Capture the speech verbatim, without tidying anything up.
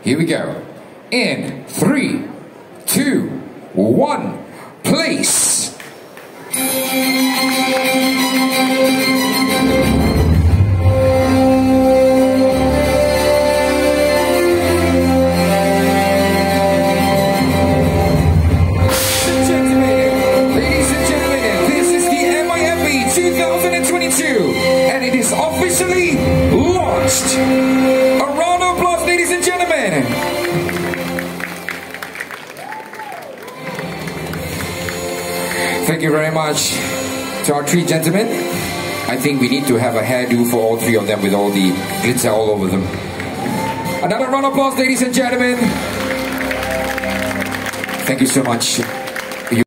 Here we go. In three, two, one, place. Ladies and gentlemen, this is the M I F B twenty twenty-two, and it is officially launched. A round of applause, ladies and gentlemen. Thank you very much to our three gentlemen. I think we need to have a hairdo for all three of them with all the glitter all over them. Another round of applause, ladies and gentlemen. Thank you so much.